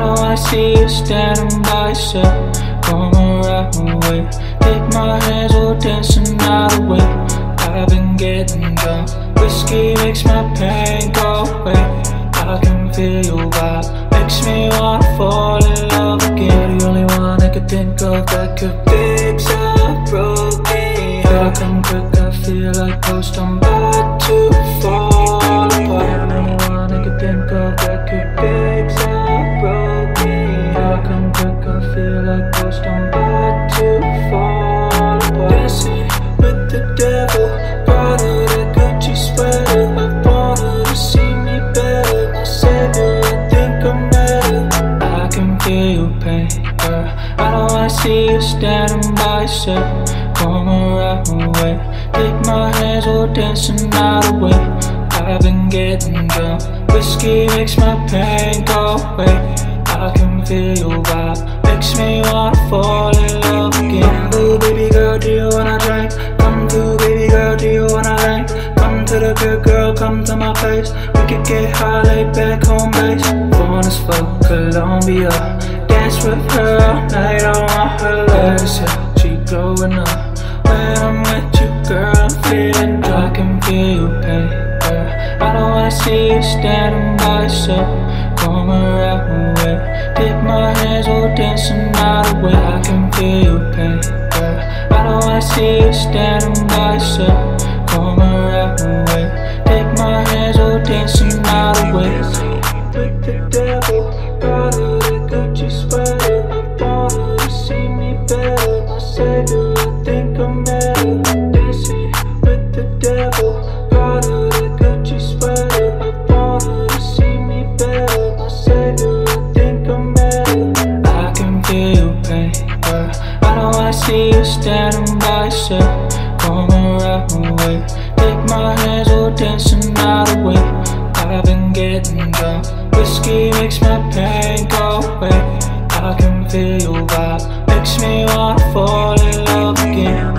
don't wanna see you standing by yourself. Come around way, take my hands, we're dancing all the way. I've been getting drunk, whiskey makes my pain go away. I can feel your vibe, makes me wanna fall in love again. You're the only one I could think of that could fix a broken heart. Come quick, I feel like ghost, I'm about to fall apart. You're the only one I could think of that could fix a broken heart. Come quick, I feel like ghost, I'm about to fall apart. Dancing with the devil, brother, that got you sweater. I want her to see me better, my savior, I think I'm better. I can feel your pain, girl, I don't wanna see you standing by yourself. Come around way, take my hands, we're dancing all the way. I've been getting drunk, whiskey makes my pain go away. I can feel your vibe, makes me wanna fall in love again. Come through, baby girl, do you wanna drink? Come through, baby girl, do you wanna drink? Come to the crib, girl, come to my place. We could get high, lay back, home base. Born as for Colombia, dance with her all night, I want her legs, yeah, she glowing up. When I'm with you, girl, I'm feeling dry. I can feel your pain, girl, I don't wanna see you standing by yourself. Come around way, take my hands, we're dancing all the way. I can feel your pain, girl, I don't wanna see you standing by yourself. Come around way, take my hands, we're dancing all the way. With the devil, brother, that got you sweater. I want her to see me better, my savior, I think I'm better. Dancing with the devil, brother, that got you sweater. I want her to see me better, my savior, I think I'm better. I can feel your pain, girl, I don't wanna see you standing by yourself. Come around way, take my hands, we're dancing all the way. I've been getting drunk, whiskey makes my pain go away. I can feel your vibe, makes me wanna fall in love again.